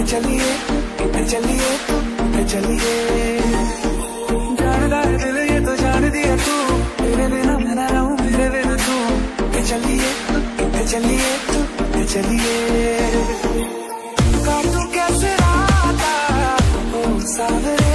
चलिए कितने चलिए कितने चलिए, जानदा है दिल ये तो जान दिया तू, तेरे बिना मैं ना रहूं मेरे बिना तू, कितने चलिए कितने चलिए कितने चलिए, काटूं कैसे राता ओ सावरे।